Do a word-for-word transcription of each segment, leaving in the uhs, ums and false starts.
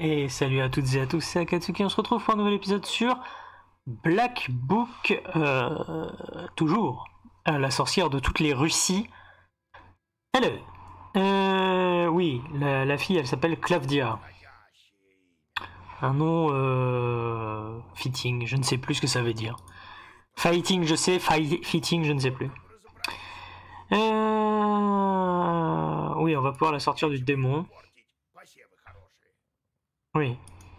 Et salut à toutes et à tous, c'est Akatsuki, on se retrouve pour un nouvel épisode sur Black Book, euh, toujours, la sorcière de toutes les Russies. Hello. Euh, oui, la, la fille elle s'appelle Klavdia. Un nom euh, fitting, je ne sais plus ce que ça veut dire. Fighting je sais, fight, fitting je ne sais plus. Euh, oui, on va pouvoir la sortir du démon. Oui.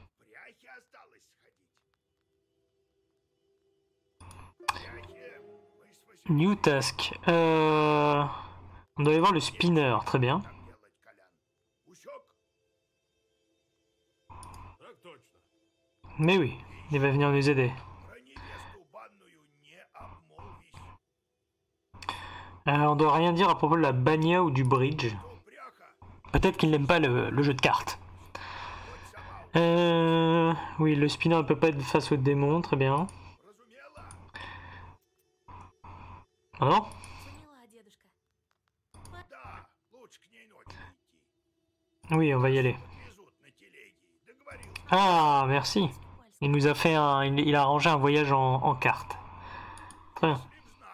New task. Euh... On doit aller voir le spinner, très bien. Mais oui, il va venir nous aider. Euh, on doit rien dire à propos de la bania ou du bridge. Peut-être qu'il n'aime pas le, le jeu de cartes. Euh... Oui, le spinner ne peut pas être face au démon, très bien. Alors ? Oui, on va y aller. Ah, merci. Il nous a fait un... Il, il a arrangé un voyage en, en carte. Très bien.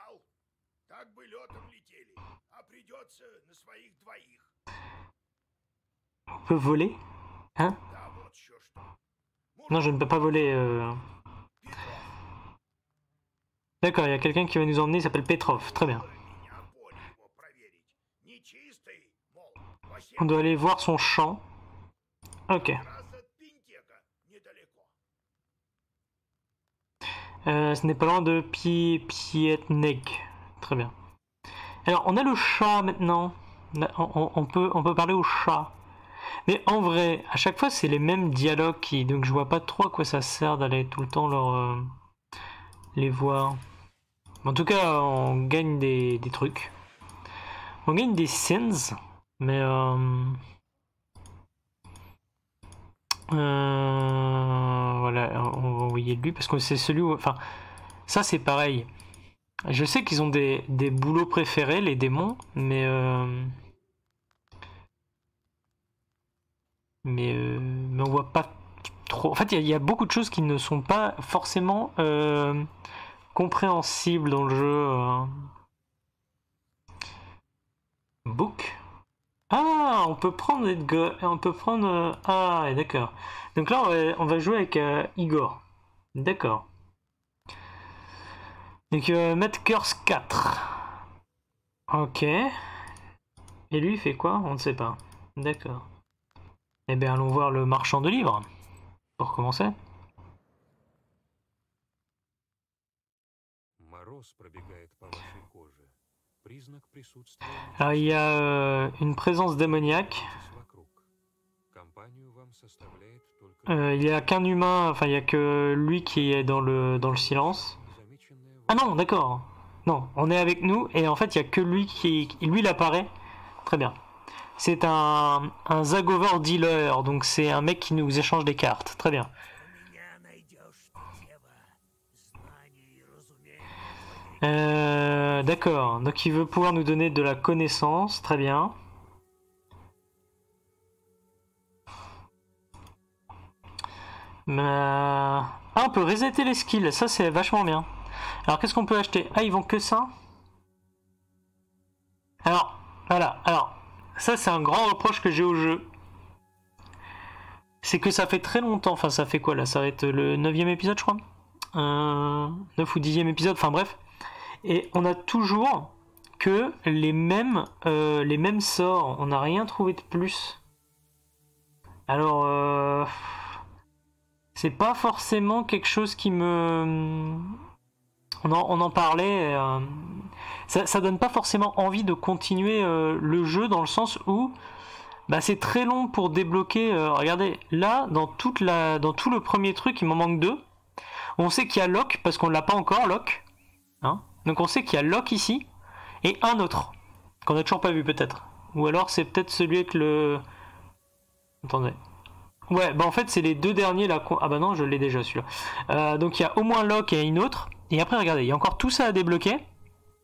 On peut voler ? Hein ? Non, je ne peux pas voler. Euh... D'accord, il y a quelqu'un qui va nous emmener, il s'appelle Petrov. Très bien. On doit aller voir son champ. Ok. Euh, ce n'est pas loin de Pi Pietnek. Très bien. Alors, on a le chat maintenant. On, on, on, peut, on peut parler au chat. Mais en vrai, à chaque fois, c'est les mêmes dialogues qui... Donc, je vois pas trop à quoi ça sert d'aller tout le temps leur, euh, les voir. En tout cas, on gagne des, des trucs. On gagne des sins. Mais... Euh, euh, voilà, on va envoyer lui parce que c'est celui où... Enfin, ça c'est pareil. Je sais qu'ils ont des, des boulots préférés, les démons, mais... Euh, mais, euh, mais on voit pas trop... En fait, il y, y a beaucoup de choses qui ne sont pas forcément euh, compréhensibles dans le jeu. Euh. Book. Ah, on peut prendre Edgar, on peut prendre... Euh, ah, d'accord. Donc là, on va, on va jouer avec euh, Igor. D'accord. Donc, euh, mettre Curse quatre. Ok. Et lui, il fait quoi? On ne sait pas. D'accord. Eh bien, allons voir le marchand de livres. Pour commencer. Alors, il y a euh, une présence démoniaque. Euh, il n'y a qu'un humain, enfin, il n'y a que lui qui est dans le, dans le silence. Ah non, d'accord. Non, on est avec nous et en fait, il n'y a que lui qui... Lui, il apparaît. Très bien. C'est un, un Zagover dealer, donc c'est un mec qui nous échange des cartes. Très bien. Euh, D'accord, donc il veut pouvoir nous donner de la connaissance, très bien. Euh... Ah, on peut resetter les skills, ça c'est vachement bien. Alors qu'est-ce qu'on peut acheter? Ah, ils vont que ça? Alors, voilà, alors, ça c'est un grand reproche que j'ai au jeu. C'est que ça fait très longtemps, enfin ça fait quoi là? Ça va être le neuvième épisode je crois, euh, neuf ou dixième épisode, enfin bref. Et on a toujours que les mêmes, euh, les mêmes sorts, on n'a rien trouvé de plus. Alors, euh, c'est pas forcément quelque chose qui me... On en, on en parlait, euh, ça, ça donne pas forcément envie de continuer euh, le jeu dans le sens où bah, c'est très long pour débloquer. Euh, regardez, là, dans, toute la, dans tout le premier truc, il m'en manque deux. On sait qu'il y a Locke, parce qu'on l'a pas encore, Locke. Hein, donc on sait qu'il y a Locke ici, et un autre, qu'on a toujours pas vu peut-être. Ou alors c'est peut-être celui avec le... Attendez. Ouais, bah en fait c'est les deux derniers là. Ah bah non, je l'ai déjà celui-là. Euh, donc il y a au moins Locke et une autre. Et après regardez, il y a encore tout ça à débloquer.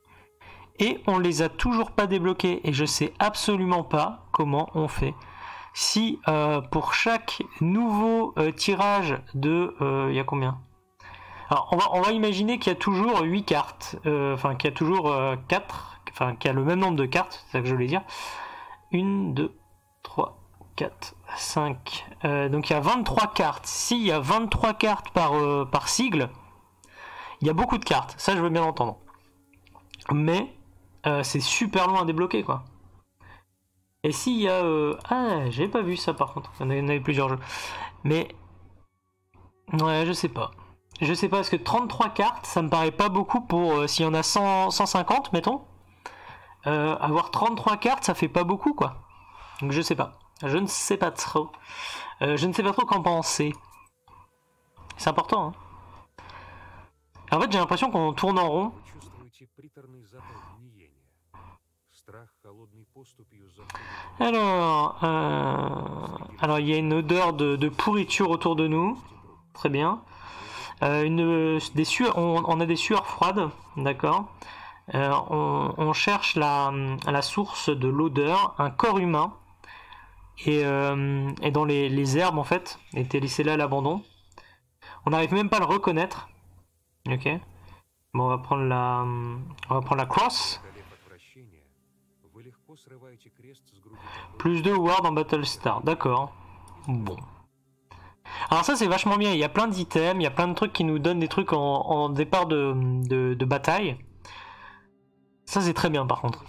Et on les a toujours pas débloqués. Et je sais absolument pas comment on fait. si euh, pour chaque nouveau euh, tirage de... Il euh, y a combien? Alors on va, on va imaginer qu'il y a toujours huit cartes, euh, enfin qu'il y a toujours euh, quatre, enfin qu'il y a le même nombre de cartes, c'est ça que je voulais dire. un, deux, trois, quatre, cinq, euh, donc il y a vingt-trois cartes. S'il y a vingt-trois cartes par, euh, par sigle, il y a beaucoup de cartes, ça je veux bien l'entendre. Mais euh, c'est super long à débloquer quoi. Et s'il y a... Euh... Ah, j'ai pas vu ça par contre, il y en avait plusieurs jeux. Mais... Ouais, je sais pas. Je sais pas, parce que trente-trois cartes, ça me paraît pas beaucoup pour... Euh, s'il y en a cent, cent cinquante, mettons. Euh, avoir trente-trois cartes, ça fait pas beaucoup, quoi. Donc je sais pas. Je ne sais pas trop. Euh, je ne sais pas trop qu'en penser. C'est important, hein. En fait, j'ai l'impression qu'on tourne en rond. Alors... Euh... Alors, il y a une odeur de, de pourriture autour de nous. Très bien. Euh, une, des sueurs, on, on a des sueurs froides, d'accord. Euh, on, on cherche la, la source de l'odeur, un corps humain, et, euh, et dans les, les herbes en fait, étaient laissées là à l'abandon. On n'arrive même pas à le reconnaître. Ok. Bon, on va prendre la, on va prendre la cross. Plus deux ward en Battlestar, d'accord. Bon. Alors ça c'est vachement bien, il y a plein d'items, il y a plein de trucs qui nous donnent des trucs en, en départ de, de, de bataille. Ça c'est très bien par contre.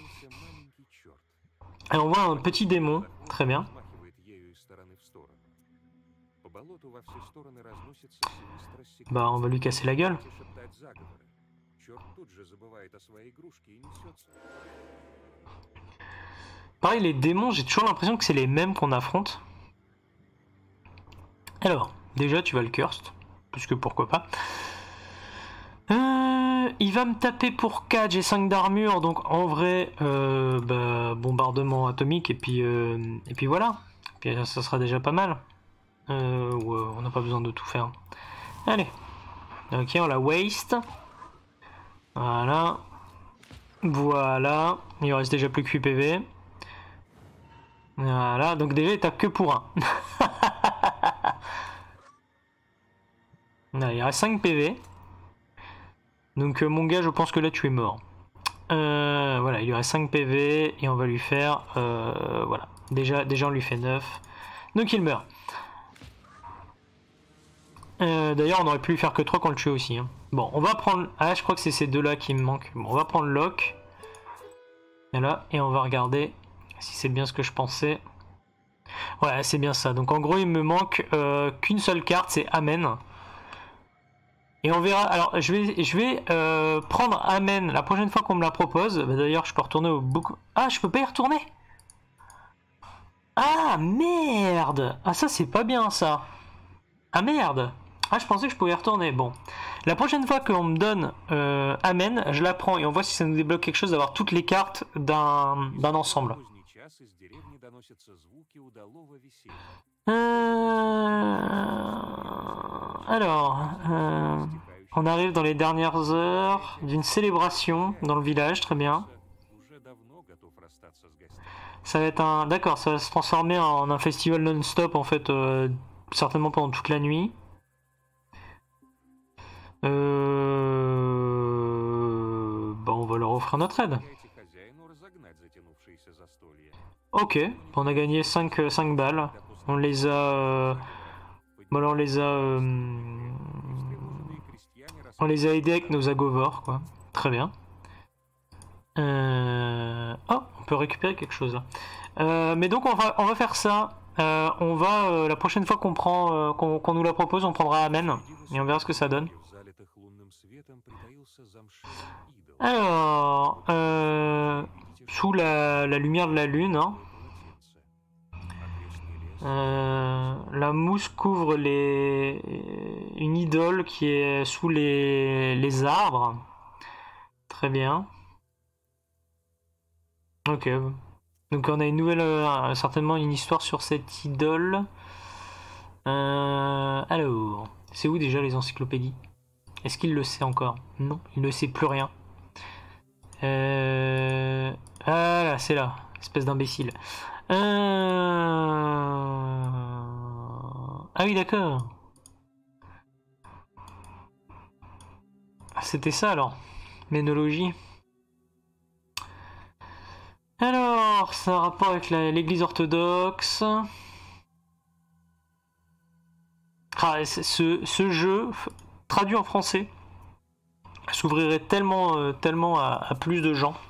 Alors on voit un petit démon, très bien. Bah on va lui casser la gueule. Pareil les démons, j'ai toujours l'impression que c'est les mêmes qu'on affronte. Alors, déjà tu vas le curst, puisque pourquoi pas. Euh, il va me taper pour quatre, j'ai cinq d'armure, donc en vrai, euh, bah, bombardement atomique, et puis, euh, et puis voilà. Et puis ça sera déjà pas mal. Euh, ouais, on n'a pas besoin de tout faire. Allez. Ok, on la waste. Voilà. Voilà. Il reste déjà plus que huit P V. Voilà, donc déjà il tape que pour un. Là, il reste cinq P V. Donc euh, mon gars, je pense que là tu es mort. Euh, voilà, il lui reste cinq P V et on va lui faire... Euh, voilà, déjà, déjà on lui fait neuf. Donc il meurt. Euh, D'ailleurs on aurait pu lui faire que trois qu'on le tue aussi. Hein. Bon, on va prendre... Ah, je crois que c'est ces deux là qui me manquent. Bon, on va prendre Locke. Et là, et on va regarder si c'est bien ce que je pensais. Ouais, c'est bien ça. Donc en gros, il me manque euh, qu'une seule carte, c'est Amen. Et on verra. Alors, je vais, je vais euh, prendre Amen la prochaine fois qu'on me la propose. Bah, d'ailleurs, je peux retourner au book. Ah, je peux pas y retourner. Ah, merde. Ah, ça, c'est pas bien, ça. Ah, merde. Ah, je pensais que je pouvais y retourner. Bon. La prochaine fois qu'on me donne euh, Amen, je la prends et on voit si ça nous débloque quelque chose d'avoir toutes les cartes d'un d'un ensemble. Euh... Alors, euh... on arrive dans les dernières heures d'une célébration dans le village, très bien. Ça va être un... D'accord, ça va se transformer en un festival non-stop en fait, euh, certainement pendant toute la nuit. Euh... Bah, on va leur offrir notre aide. Ok, on a gagné cinq, cinq balles. On les a... Euh... Bon, alors on les a... Euh... On les a aidés avec nos agovors, quoi. Très bien. Euh... Oh, on peut récupérer quelque chose là. Euh, mais donc on va, on va faire ça. Euh, on va, euh, la prochaine fois qu'on prend, euh, qu'on qu'on nous la propose, on prendra Amen. Et on verra ce que ça donne. Alors, euh, sous la, la lumière de la lune, hein, euh, la mousse couvre les, une idole qui est sous les, les arbres. Très bien. Ok. Donc on a une nouvelle, euh, certainement une histoire sur cette idole. Euh, alors, c'est où déjà les encyclopédies? Est-ce qu'il le sait encore? Non, il ne sait plus rien. Euh... Ah là, c'est là, espèce d'imbécile. Euh... Ah oui, d'accord. C'était ça alors. Ménologie. Alors, ça a un rapport avec l'église orthodoxe. Ah, ce, ce jeu, traduit en français, s'ouvrirait tellement, euh, tellement à, à plus de gens.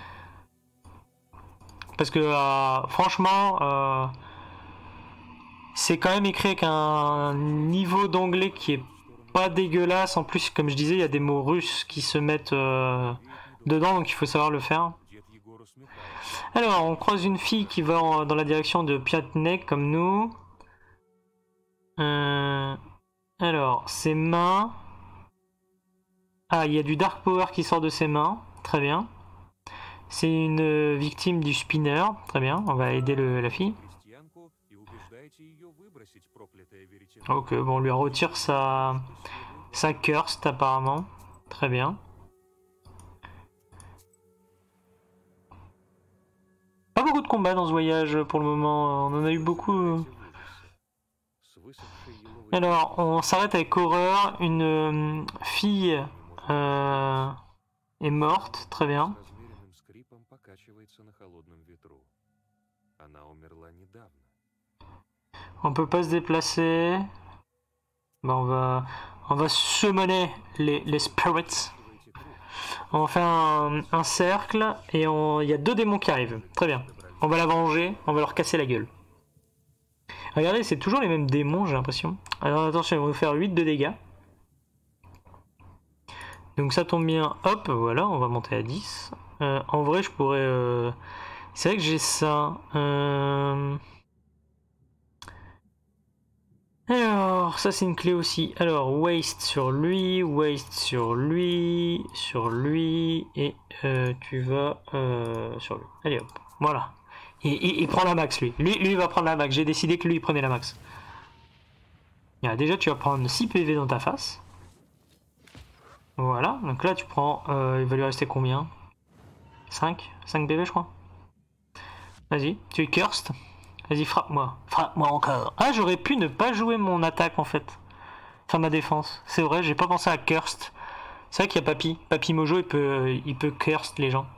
Parce que, euh, franchement, euh, c'est quand même écrit avec un niveau d'anglais qui est pas dégueulasse. En plus, comme je disais, il y a des mots russes qui se mettent euh, dedans, donc il faut savoir le faire. Alors, on croise une fille qui va en, dans la direction de Piatnek, comme nous. Euh, alors, ses mains... Ah, il y a du Dark Power qui sort de ses mains. Très bien. C'est une victime du spinner. Très bien, on va aider le, la fille. Ok, bon, on lui retire sa, sa curse apparemment. Très bien. Pas beaucoup de combats dans ce voyage pour le moment. On en a eu beaucoup. Alors, on s'arrête avec horreur. Une euh, fille euh, est morte. Très bien. On peut pas se déplacer. Bon, on va, on va summoner les, les spirits. On va faire un, un cercle et il y a deux démons qui arrivent. Très bien. On va la venger, on va leur casser la gueule. Regardez, c'est toujours les mêmes démons, j'ai l'impression. Alors attention, ils vont nous faire huit de dégâts. Donc ça tombe bien. Hop, voilà, on va monter à dix. Euh, en vrai, je pourrais... Euh... C'est vrai que j'ai ça. Euh... Alors, ça c'est une clé aussi. Alors, waste sur lui, waste sur lui, sur lui, et euh, tu vas euh, sur lui. Allez hop, voilà. Il, il, il prend la max lui. Lui, lui il va prendre la max. J'ai décidé que lui il prenait la max. Là, déjà tu vas prendre six P V dans ta face. Voilà, donc là tu prends... Euh, il va lui rester combien? cinq? cinq P V je crois. Vas-y, tu es cursed. Vas-y, frappe-moi. Frappe-moi encore. Ah, j'aurais pu ne pas jouer mon attaque en fait. Enfin, ma défense. C'est vrai, j'ai pas pensé à cursed. C'est vrai qu'il y a Papy. Papy Mojo, il peut, il peut cursed les gens.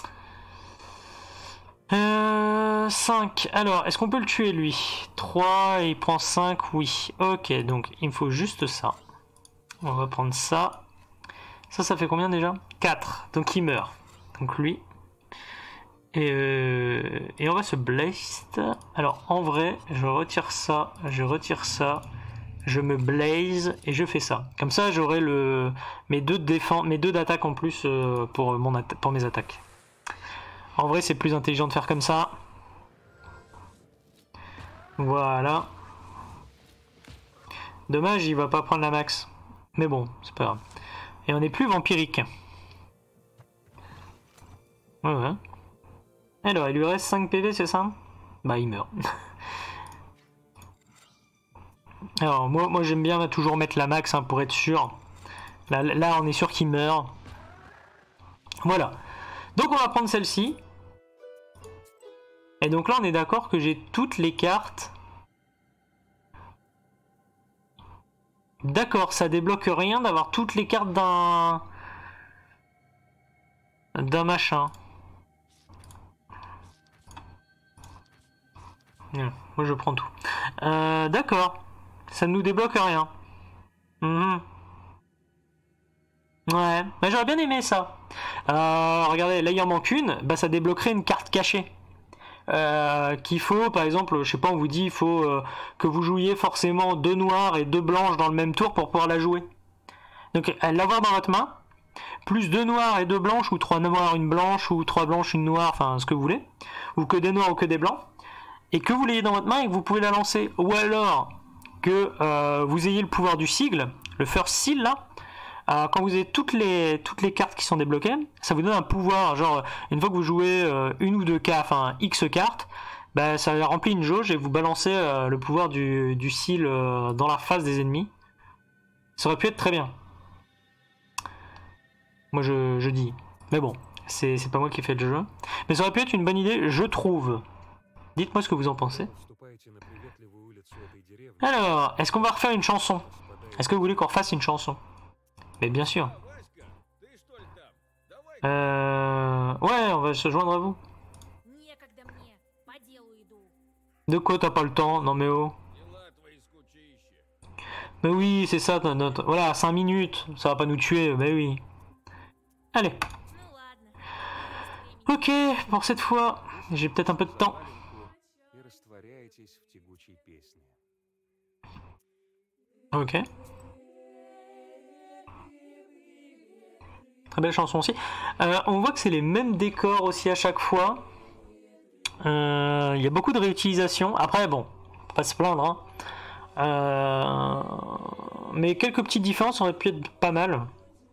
Euh, cinq. Alors, est-ce qu'on peut le tuer lui? trois, et il prend cinq, oui. Ok, donc il me faut juste ça. On va prendre ça. Ça, ça fait combien déjà? quatre. Donc il meurt. Donc lui. Et, euh, et on va se blast. Alors en vrai, je retire ça, je retire ça, je me blaze et je fais ça. Comme ça, j'aurai le mes deux défense, mes deux d'attaque en plus euh, pour mon pour mes attaques. En vrai, c'est plus intelligent de faire comme ça. Voilà. Dommage, il va pas prendre la max. Mais bon, c'est pas grave. Et on n'est plus vampirique. Ouais, ouais. Alors, il lui reste cinq P V, c'est ça? Bah, il meurt. Alors, moi, moi j'aime bien toujours mettre la max hein, pour être sûr. Là, là on est sûr qu'il meurt. Voilà. Donc, on va prendre celle-ci. Et donc là, on est d'accord que j'ai toutes les cartes. D'accord, ça débloque rien d'avoir toutes les cartes d'un... d'un machin. Moi je prends tout. Euh, D'accord. Ça ne nous débloque rien. Mmh. Ouais. Mais j'aurais bien aimé ça. Euh, regardez, là il en manque une. Bah ça débloquerait une carte cachée. Euh, qu'il faut, par exemple, je sais pas, on vous dit il faut euh, que vous jouiez forcément deux noirs et deux blanches dans le même tour pour pouvoir la jouer. Donc l'avoir dans votre main, plus deux noirs et deux blanches, ou trois noirs, une blanche, ou trois blanches, une noire, enfin ce que vous voulez, ou que des noirs ou que des blancs, et que vous l'ayez dans votre main et que vous pouvez la lancer. Ou alors que euh, vous ayez le pouvoir du sigle, le first seal là, euh, quand vous avez toutes les, toutes les cartes qui sont débloquées, ça vous donne un pouvoir, genre une fois que vous jouez euh, une ou deux cartes, enfin X cartes, bah, ça remplit une jauge et vous balancez euh, le pouvoir du, du seal euh, dans la face des ennemis. Ça aurait pu être très bien. Moi je, je dis. Mais bon, c'est pas moi qui ai fait le jeu. Mais ça aurait pu être une bonne idée, je trouve. Dites-moi ce que vous en pensez. Alors, est-ce qu'on va refaire une chanson? Est-ce que vous voulez qu'on refasse une chanson? Mais bien sûr. Euh... Ouais, on va se joindre à vous. De quoi t'as pas le temps? Non mais oh. Mais oui, c'est ça, notre... Voilà, cinq minutes, ça va pas nous tuer, mais oui. Allez. Ok, pour cette fois, j'ai peut-être un peu de temps. Ok. Très belle chanson aussi. Euh, on voit que c'est les mêmes décors aussi à chaque fois. Il euh, y a beaucoup de réutilisation. Après, bon, faut pas se plaindre. Hein. Euh, mais quelques petites différences auraient pu être pas mal.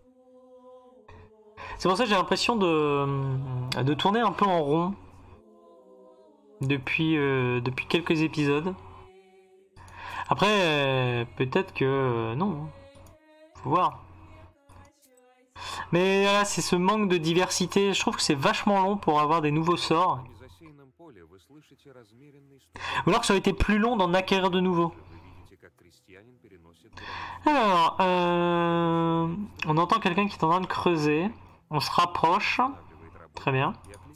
C'est pour ça que j'ai l'impression de, de tourner un peu en rond depuis, euh, depuis quelques épisodes. Après, euh, peut-être que euh, non. Faut voir. Mais là, c'est ce manque de diversité. Je trouve que c'est vachement long pour avoir des nouveaux sorts. Ou alors que ça aurait été plus long d'en acquérir de nouveaux. Alors, euh, on entend quelqu'un qui est en train de creuser. On se rapproche. Très bien.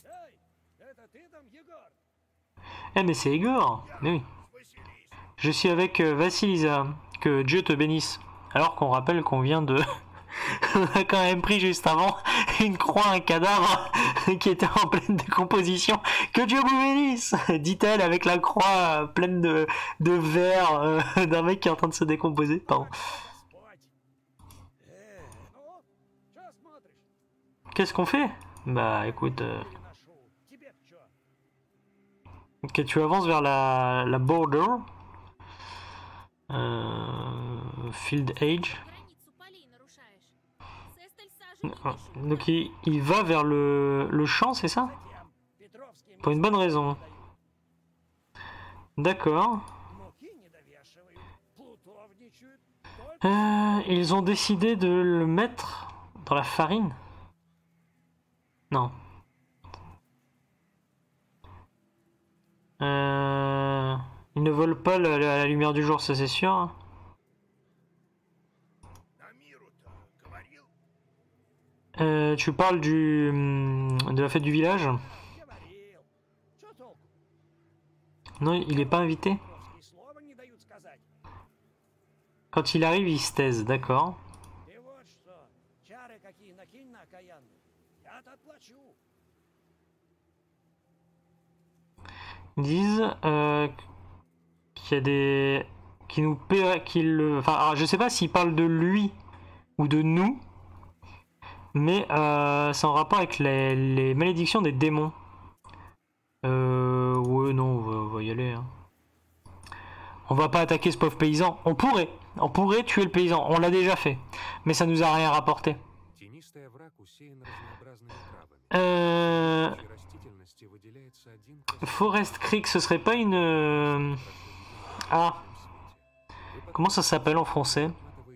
Eh mais c'est Igor. Mais oui. Je suis avec euh, Vassilisa. Que Dieu te bénisse. Alors qu'on rappelle qu'on vient de... On a quand même pris juste avant une croix, un cadavre qui était en pleine décomposition. Que Dieu vous bénisse, dit-elle avec la croix pleine de, de verre euh, d'un mec qui est en train de se décomposer. Pardon. Qu'est-ce qu'on fait? Bah écoute... Euh... Ok, tu avances vers la, la border. Euh... Field Age. Donc il, il va vers le, le champ, c'est ça? Pour une bonne raison. D'accord. Euh, ils ont décidé de le mettre dans la farine? Non. Euh, ils ne volent pas la, la, la lumière du jour, ça c'est sûr. Euh, tu parles du de la fête du village? Non, il n'est pas invité. Quand il arrive, il se taise, d'accord. Ils disent euh, qu'il y a des... qui nous paie... qu'il... Enfin, alors, je sais pas s'il parle de lui ou de nous. Mais euh, c'est en rapport avec les, les malédictions des démons. Euh... Ouais, non, on va, on va y aller. Hein. On va pas attaquer ce pauvre paysan. On pourrait. On pourrait tuer le paysan. On l'a déjà fait. Mais ça nous a rien rapporté. Euh... Forest Creek, ce serait pas une... Ah. Comment ça s'appelle en français?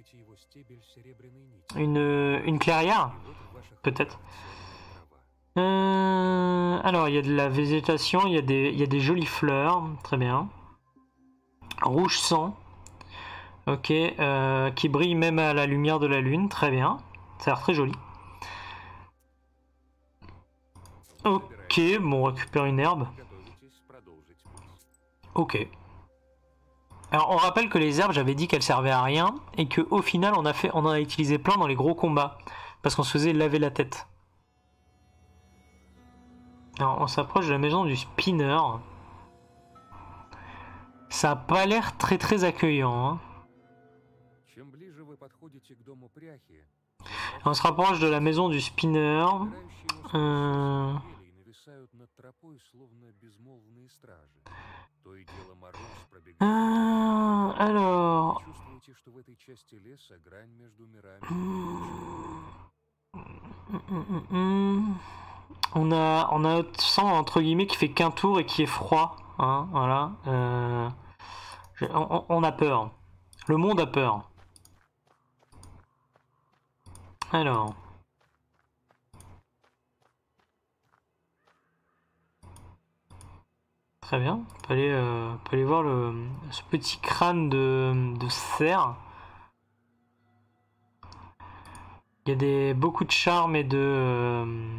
Une, une clairière? Peut-être. Euh, alors, il y a de la végétation, il y a des, il y a des jolies fleurs, très bien. Rouge sang, ok, euh, qui brille même à la lumière de la lune, très bien. Ça a l'air très joli. Ok, bon, on récupère une herbe. Ok. Alors, on rappelle que les herbes, j'avais dit qu'elles servaient à rien, et qu'au final, on, a fait, on en a utilisé plein dans les gros combats, parce qu'on se faisait laver la tête. Alors, on s'approche de la maison du spinner. Ça a pas l'air très très accueillant. Hein. On se rapproche de la maison du spinner. Euh... Euh... Alors... On a, on a notre sang entre guillemets qui fait qu'un tour et qui est froid. Hein, voilà. Euh... On, on a peur. Le monde a peur. Alors. Très bien. On peut aller, euh, on peut aller voir le, ce petit crâne de, de cerf. Il y a des, beaucoup de charme et de... euh,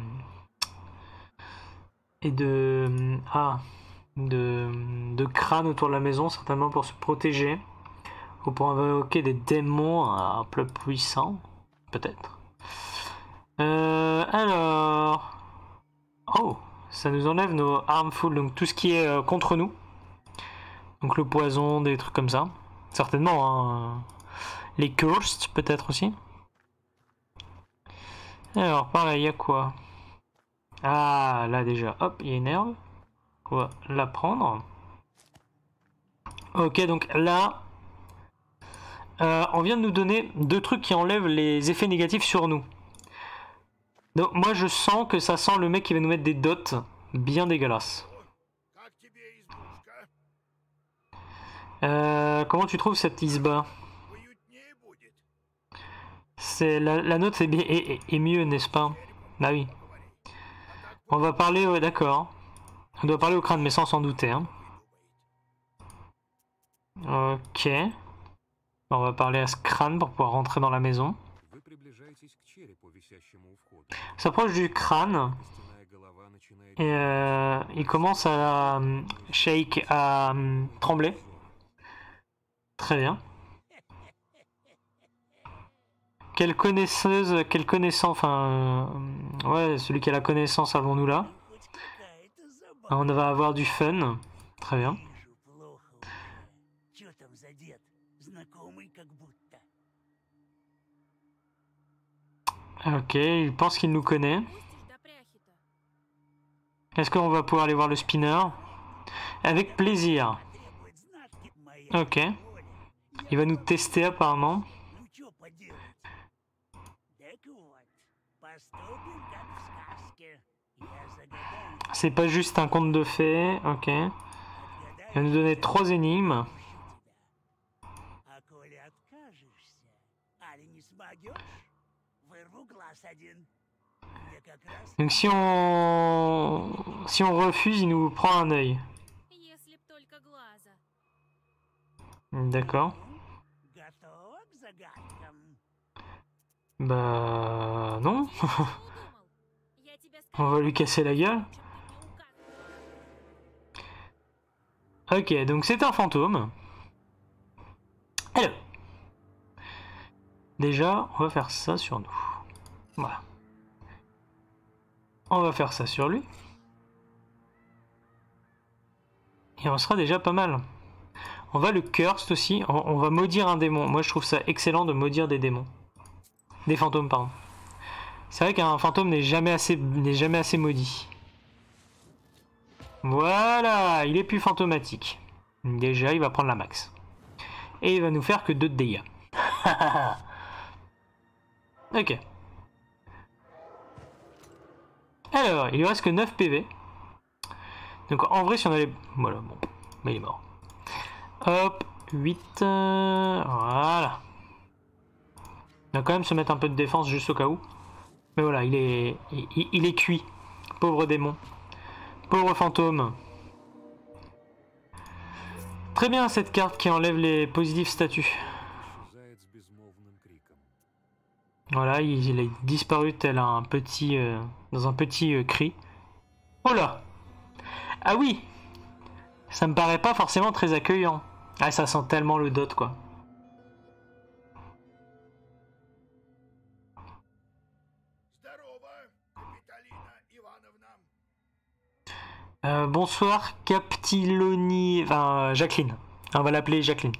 et de... Ah, de, de crâne autour de la maison, certainement pour se protéger. Ou pour invoquer des démons un peu puissants, peut-être. Euh, alors... Oh, ça nous enlève nos harmful, donc tout ce qui est euh, contre nous. Donc le poison, des trucs comme ça. Certainement, hein. Les cursed, peut-être aussi. Alors, par là, il y a quoi? Ah, là déjà, hop, il y a une herbe. On va la prendre. Ok, donc là, euh, on vient de nous donner deux trucs qui enlèvent les effets négatifs sur nous. Donc moi, je sens que ça sent le mec qui va nous mettre des dots bien dégueulasses. Euh, comment tu trouves cette isba? C'est la, la note est, bien, est, est, est mieux, n'est-ce pas? Bah oui. On va parler, ouais, d'accord. On doit parler au crâne, mais sans s'en douter. Hein. Ok. On va parler à ce crâne pour pouvoir rentrer dans la maison. On s'approche du crâne. Et euh, il commence à euh, shake, à euh, trembler. Très bien. Quelle connaisseuse, quelle connaissance, enfin, euh, ouais, celui qui a la connaissance, avons-nous là. On va avoir du fun. Très bien. Ok, il pense qu'il nous connaît. Est-ce qu'on va pouvoir aller voir le spinner? Avec plaisir. Ok. Il va nous tester apparemment. C'est pas juste un conte de fées. Ok. Il va nous donner trois énigmes. Donc si on si on refuse, il nous prend un œil. D'accord. Bah non. On va lui casser la gueule. Ok, donc c'est un fantôme. Alors. Déjà, on va faire ça sur nous. Voilà. On va faire ça sur lui. Et on sera déjà pas mal. On va le curse aussi. On, on va maudire un démon. Moi, je trouve ça excellent de maudire des démons. Des fantômes, pardon. C'est vrai qu'un fantôme n'est jamais assez, n'est jamais assez maudit. Voilà, il est plus fantomatique. Déjà, il va prendre la max. Et il va nous faire que deux de dégâts. Ok. Alors, il lui reste que neuf P V. Donc en vrai, si on allait... Voilà, bon. Mais il est mort. Hop, huit. Euh, voilà. Il va quand même se mettre un peu de défense juste au cas où. Mais voilà, il est, il, il est cuit. Pauvre démon. Pauvre fantôme. Très bien cette carte qui enlève les positifs statuts. Voilà, il, il a disparu tel un petit... Euh, dans un petit euh, cri. Oh là! Ah oui! Ça me paraît pas forcément très accueillant. Ah, ça sent tellement le dot, quoi. Euh, bonsoir, Captiloni... Enfin, Jacqueline. On va l'appeler Jacqueline.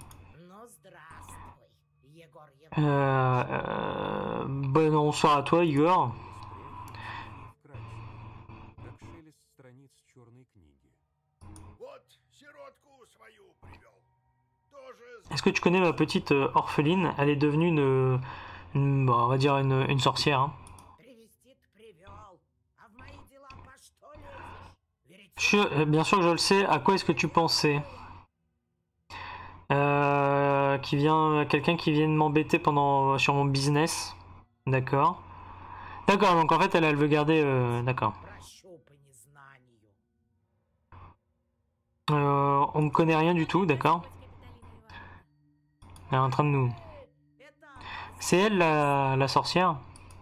Euh, euh, bon, bonsoir à toi, Igor. Est-ce que tu connais ma petite euh, orpheline? Elle est devenue une, une bon, on va dire une, une sorcière. Hein. Je, bien sûr que je le sais. À quoi est-ce que tu pensais? euh, Qui vient, quelqu'un qui vient de m'embêter pendant sur mon business. D'accord. D'accord. Donc en fait, elle, elle veut garder. Euh, D'accord. Euh, on ne connaît rien du tout, d'accord. Elle est en train de nous... C'est elle la, la sorcière?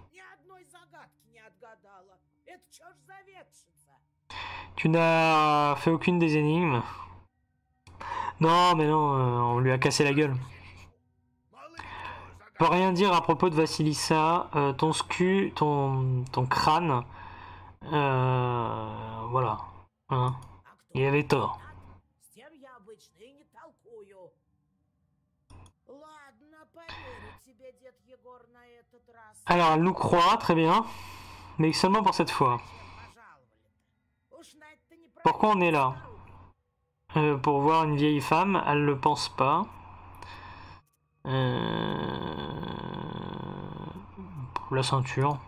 Tu n'as fait aucune des énigmes? Non, mais non, euh, on lui a cassé la gueule. Je peux rien dire à propos de Vassilissa. Euh, ton scu, ton, ton crâne, euh, voilà. Hein. Il avait tort. Alors, elle nous croit, très bien, mais seulement pour cette fois. Pourquoi on est là? euh, Pour voir une vieille femme, elle le pense pas. Euh... Pour la ceinture.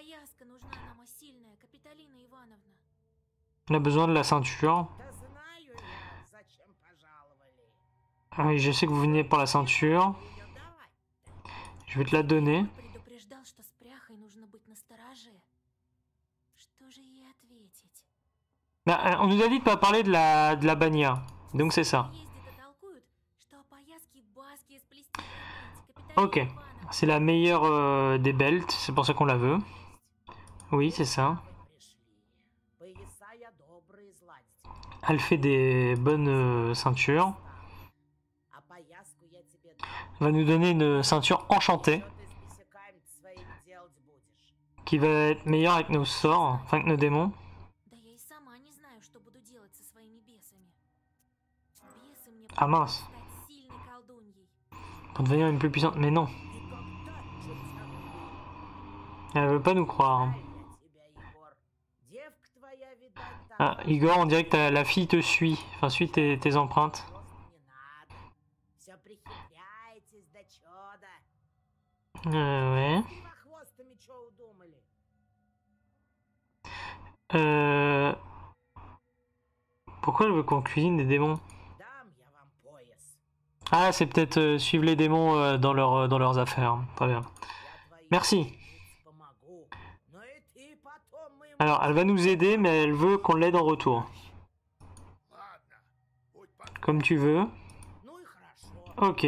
On a besoin de la ceinture. Ah oui, je sais que vous venez pour la ceinture. Je vais te la donner. Bah, on nous a dit de pas parler de la, de la bannière. Donc c'est ça. Ok. C'est la meilleure euh, des belts. C'est pour ça qu'on la veut. Oui, c'est ça. Elle fait des bonnes euh, ceintures. Elle va nous donner une ceinture enchantée. Qui va être meilleure avec nos sorts. Enfin, avec nos démons. Ah mince. Pour devenir une plus puissante. Mais non. Elle veut pas nous croire. Ah, Igor, on dirait que la fille te suit. Enfin, suit tes, tes empreintes. Euh, ouais. Euh... Pourquoi elle veut qu'on cuisine des démons? Ah, c'est peut-être euh, suivre les démons euh, dans, leur, euh, dans leurs affaires. Très bien. Merci. Alors, elle va nous aider, mais elle veut qu'on l'aide en retour. Comme tu veux. Ok.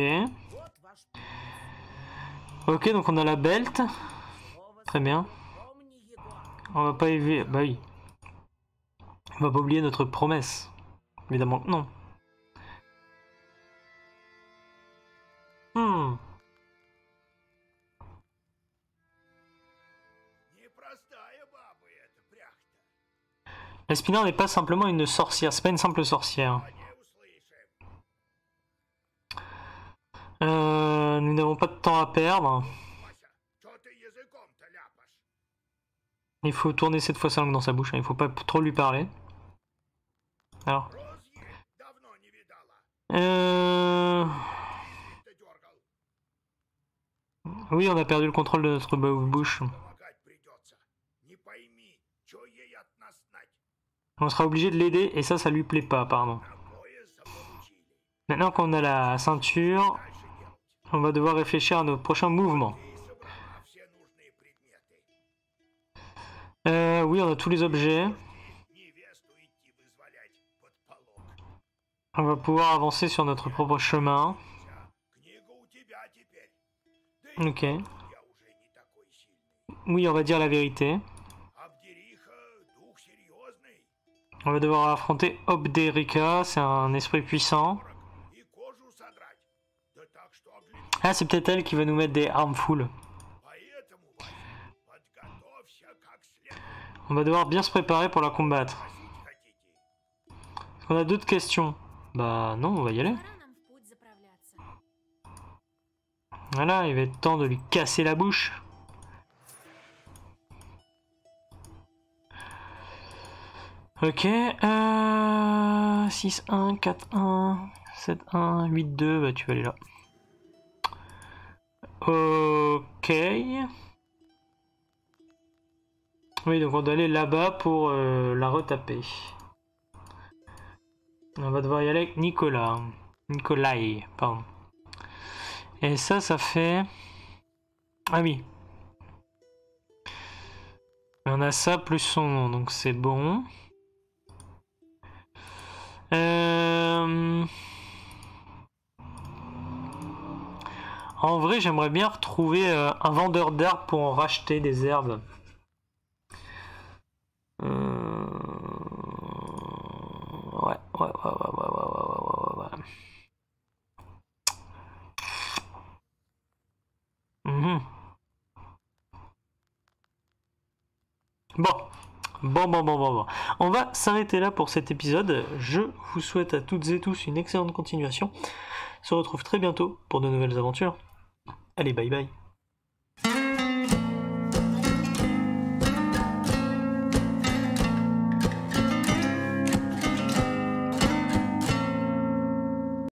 Ok, donc on a la belt. Très bien. On va pas élever... Bah oui. On va pas oublier notre promesse. Évidemment que non. Hmm. L'Espinard n'est pas simplement une sorcière, c'est pas une simple sorcière. Euh, nous n'avons pas de temps à perdre. Il faut tourner cette fois sa langue dans sa bouche, hein. Il faut pas trop lui parler. Alors. Euh... Oui, on a perdu le contrôle de notre bouche. On sera obligé de l'aider et ça, ça lui plaît pas, pardon. Maintenant qu'on a la ceinture, on va devoir réfléchir à nos prochains mouvements. Euh, oui, on a tous les objets. On va pouvoir avancer sur notre propre chemin. Ok. Oui, on va dire la vérité. On va devoir affronter Obderika, c'est un esprit puissant. Ah, c'est peut-être elle qui va nous mettre des harmful. On va devoir bien se préparer pour la combattre. Est-ce qu'on a d'autres questions? Bah non, on va y aller. Voilà, il va être temps de lui casser la bouche. Ok, euh, six un, quatre un, sept un, huit deux, bah tu vas aller là. Ok. Oui, donc on doit aller là-bas pour euh, la retaper. On va devoir y aller avec Nicolas. Nikolai, pardon. Et ça, ça fait... Ah oui. On a ça plus son nom, donc c'est bon. Euh... En vrai, j'aimerais bien retrouver euh, un vendeur d'herbes pour en racheter des herbes. Euh... Ouais, ouais, ouais, ouais, ouais, ouais, ouais, ouais, ouais. Mhm. Bon. Bon, bon, bon, bon, bon. On va s'arrêter là pour cet épisode. Je vous souhaite à toutes et tous une excellente continuation. On se retrouve très bientôt pour de nouvelles aventures. Allez, bye bye.